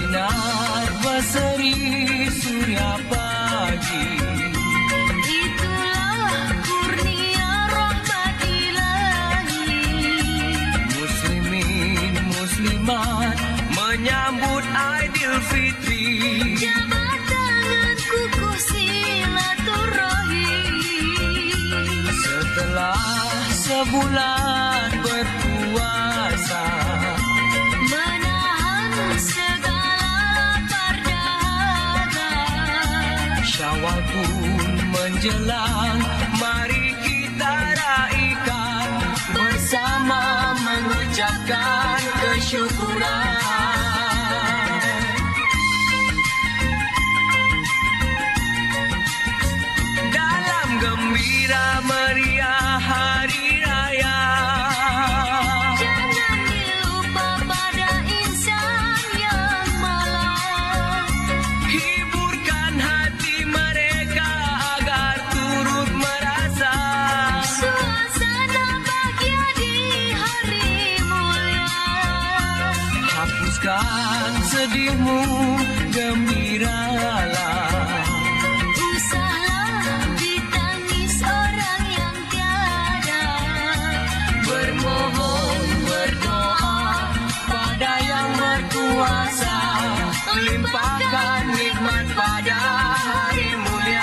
Sinar berseri surya pagi, itulah kurnia rahmat ilahi. Muslimin muslimat menyambut Aidilfitri. Jabat tangan kukuh silaturahim. Setelah sebulan berpuasa, Menahan segala perdahaga. Syawal pun menjelang, mari kita raikan bersama mengucapkan kesyukuran. Dalam gembira meriah hari raya, Jangan dilupa pada insan yang malam. hiburkan hati mereka agar turut merasa Suasana bahagia di hari mulia. hapuskan sedihmu, gembiralah. Usahlah ditangis orang yang tiada. Bermohon berdoa pada yang berkuasa, limpahkan nikmat pada hari mulia.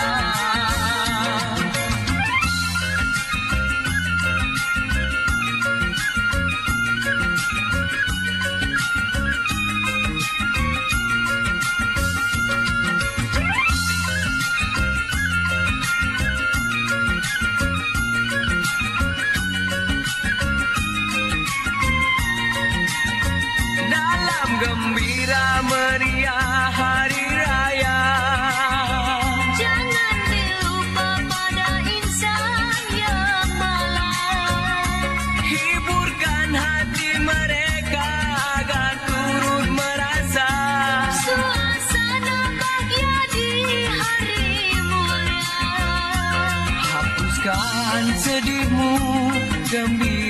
Dalam gembira meriah hari raya, Jangan dilupa pada insan yang malam. hiburkan hati mereka agar turut merasa Suasana bahagia di hari mulia. hapuskan sedihmu, gembira.